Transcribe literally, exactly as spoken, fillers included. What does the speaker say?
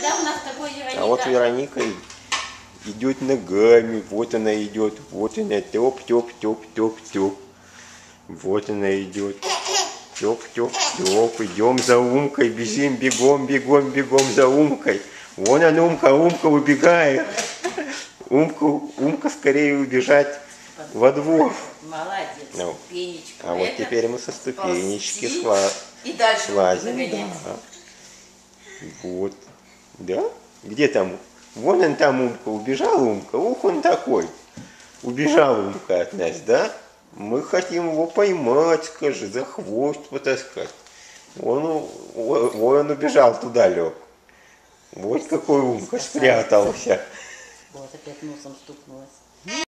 всегда у нас такой Вероника. А вот Вероника идет ногами, вот она идет, вот она топ, топ, топ, топ, топ. Вот она идет. Топ, топ, топ. Идем за Умкой, бежим, бегом, бегом, бегом за Умкой. Вон она, Умка, Умка убегает. Умка, Умка скорее убежать во двор. Молодец, Ну, ступенечка. а вот Это теперь мы со ступенечки ползти, сла... и дальше слазим. Да. Вот. Да? Где там? Вон он там Умка, убежал Умка. Ух, он такой. Убежал Умка от нас, да? Мы хотим его поймать, скажи, за хвост потаскать. Он, он, он убежал туда, лег. Вот какой Умка спрятался. Вот опять носом стукнулась.